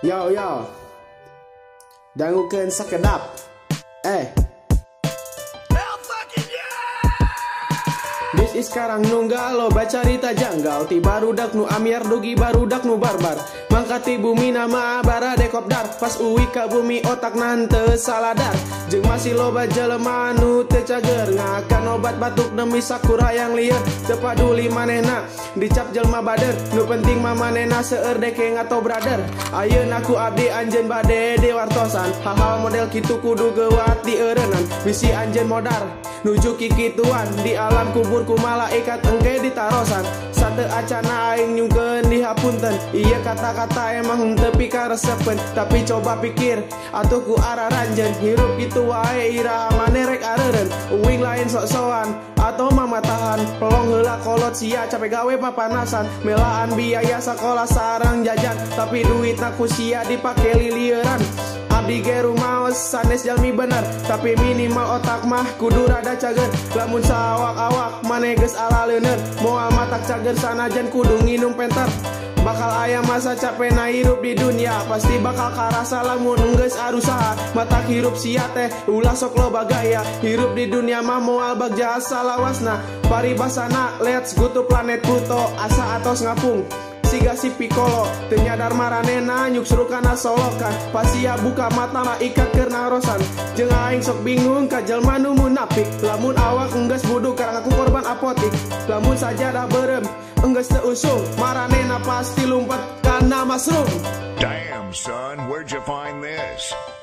Yo yo, dangukeun sakedap. Bis sekarang nunggal lo baca cerita janggal. Ti barudak nu amyar dugi barudak nu barbar. Mangkati bumi nama bara dekopdar. Pas uwi ka bumi otak nante saladar. Jeung masih loba jelema nu teu cager. Ngakan obat batuk demi sakura yang lieur. Teu paduli manehna dicap jelma bader. Nu penting mah manehna seueur deke atau brother. Ayeuna aku abdi anjeun bade diwartosan. Hal-hal model kitu kudu geuat dieureunnan. Bisi anjeun modar nuju kikituan di alam kubur ku malaikat engke ditarosan. Sate acana aing nyungkeun dihapunten. Iya kata-kata emang teu pikaresepen. Tapi coba pikir atuh ku araranjeun. Hirup kitu wae ira mane rek areureun. Uing lain sok-sokan atau mamatahan. Pelong heula kolot sia capek gawe papanasan. Melaan biaya sakola sareng jajan. Tapi duitna ku sia dipake lilieuran. Abdi ge rumaos sanes jalmi bener. Tapi minimal otak mah kudu rada cager. Lamun sawak-awak mane geus ala leuneut. Moal matak cager sanajan kudu nginum penter. Bakal aya masa capena hirup di dunia. Pasti bakal karasa lamun geus arusaha. Matak hirup sia teh ulah sok loba gaya. Hirup di dunia mah moal bagja salawasna. Paribasana let's go to planet Pluto. Asa atos ngapung siga si Piccolo, teu nyadar maranena nyuk surukana solokan. Pasia buka mata mah ikat keur narosan. Jeung aing sok bingung ka jelma nu munafik. Lamun awak enggeus buduk karang aku korban apotik. Lamun sajadah beureum enggeus teu usung, maranena pasti lumpat kana masrum. Damn son, where'd you find this?